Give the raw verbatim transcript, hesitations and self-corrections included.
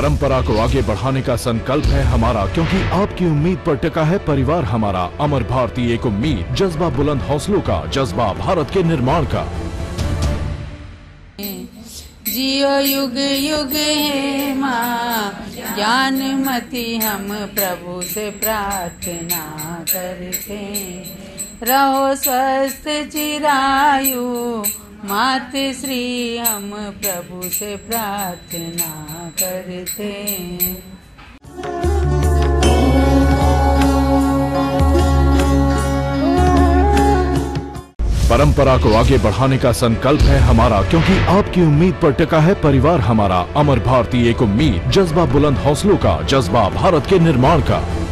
परंपरा को आगे बढ़ाने का संकल्प है हमारा, क्योंकि आपकी उम्मीद पर टिका है परिवार हमारा। अमर भारती एक उम्मीद, जज्बा बुलंद हौसलों का, जज्बा भारत के निर्माण का। जियो युग युग हे माँ ज्ञानमती, हम प्रभु से प्रार्थना करते। रहो स्वस्थ चिरायु माते श्री, हम प्रभु से प्रार्थना करते। परंपरा को आगे बढ़ाने का संकल्प है हमारा, क्योंकि आपकी उम्मीद पर टिका है परिवार हमारा। अमर भारती एक उम्मीद, जज्बा बुलंद हौसलों का, जज्बा भारत के निर्माण का।